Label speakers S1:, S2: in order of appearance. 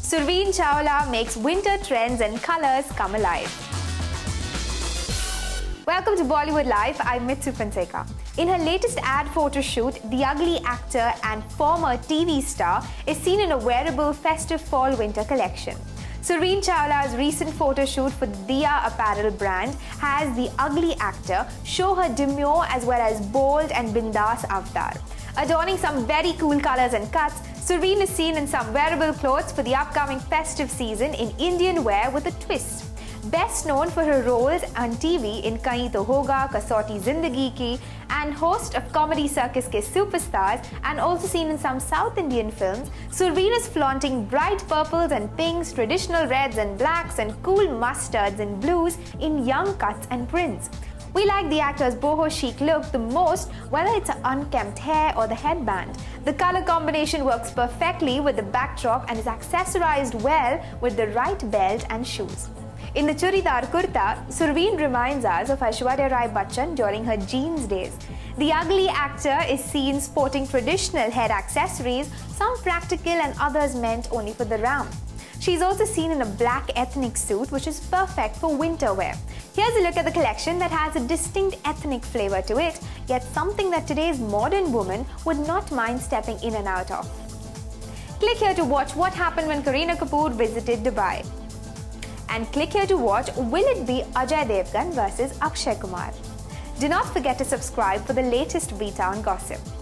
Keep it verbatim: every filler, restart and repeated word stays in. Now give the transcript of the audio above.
S1: Surveen Chawla makes winter trends and colors come alive. Welcome to Bollywood Live. I'm Mitsu Fonseca. In her latest ad photo shoot, the ugly actor and former T V star is seen in a wearable festive fall-winter collection. Surveen Chawla's recent photo shoot for the Diya apparel brand has the ugly actor show her demure as well as bold and bindas avatar. Adorning some very cool colors and cuts, Surveen is seen in some wearable clothes for the upcoming festive season in Indian wear with a twist. Best known for her roles on T V in Kahin To Hoga, Kasauti Zindagi Ki, and host of Comedy Circus Ke Superstars, and also seen in some South Indian films, Surveen is flaunting bright purples and pinks, traditional reds and blacks, and cool mustards and blues in young cuts and prints. We like the actor's boho chic look the most, whether it's an unkempt hair or the headband. The color combination works perfectly with the backdrop and is accessorized well with the right belt and shoes. In the churidar kurta, Surveen reminds us of Aishwarya Rai Bachchan during her jeans days. The ugly actor is seen sporting traditional head accessories, some practical and others meant only for the ram. She's also seen in a black ethnic suit, which is perfect for winter wear. Here's a look at the collection that has a distinct ethnic flavor to it, yet something that today's modern woman would not mind stepping in and out of. Click here to watch what happened when Kareena Kapoor visited Dubai. And click here to watch, will it be Ajay Devgan versus Akshay Kumar? Do not forget to subscribe for the latest B-Town gossip.